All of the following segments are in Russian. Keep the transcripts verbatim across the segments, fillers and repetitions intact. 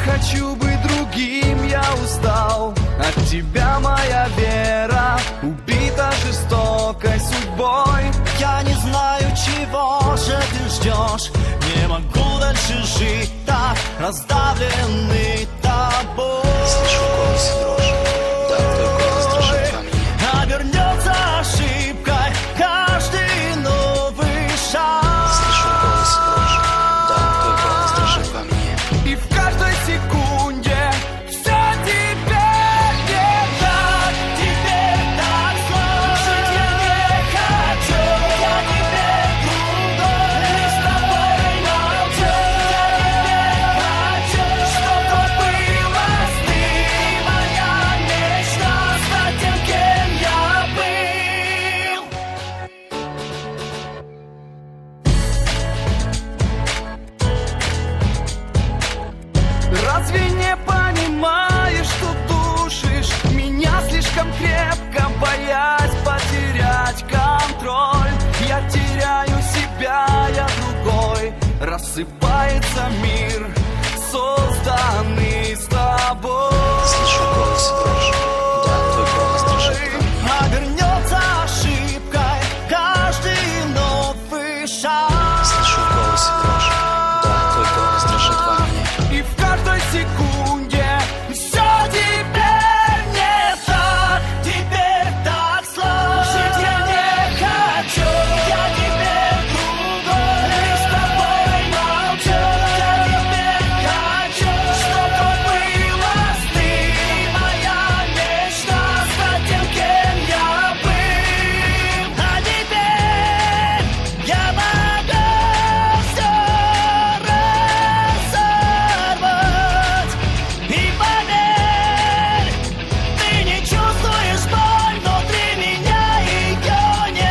хочу быть другим, я устал. От тебя моя вера убита жестокой судьбой. Я не знаю, чего же ты ждешь. Не могу дальше жить так, раздавленный тобой. Слышу голос и дрожь, да, твой голос дрожит во мне. Обернется ошибкой каждый новый шаг. Слышу голос и дрожь, да, твой голос дрожит во мне. И в каждой секунде все теперь не так. Теперь так сложно, я не хочу. Я теперь другой, лишь с тобой молчу. Я теперь хочу, чтобы было ты моя мечта, стать тем, кем я был. Разве не понимаешь, что душишь меня слишком крепко, боясь потерять контроль? Я теряю себя, я другой. Рассыпается мир, созданный с тобой. Слышу голос и дрожь, да, твой голос дрожит во мне. Обернется ошибкой каждый новый шаг. Слышу голос и дрожь, да, твой голос дрожит во мне. И в каждой секунде все теперь не так. Теперь так сложно, я не хочу. Я теперь другой, лишь с тобой молчу. Я теперь хочу, чтобы было ты моя мечта, стать тем, кем я был. А теперь я могу все разорвать. И поверь, ты не чувствуешь боль внутри меня, ее не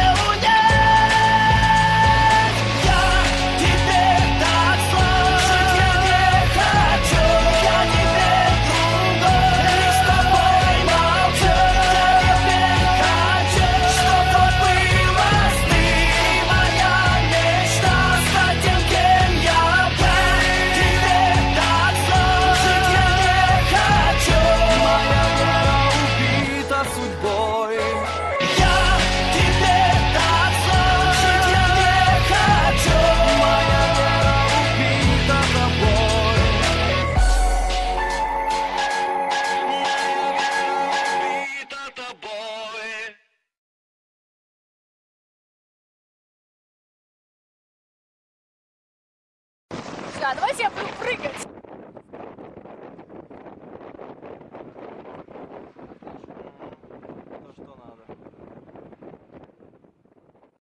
унять. Я теперь так сложно, я не хочу. Я теперь другой, лишь с тобой молчу. Я теперь хочу, чтобы было ты моя мечта, стать тем, кем я был. Теперь так сложно, я не хочу. Моя вера убита судьбой. Я теперь так сложно, я не хочу. Моя вера убита тобой. Убита тобой. Да, давайте я буду прыгать.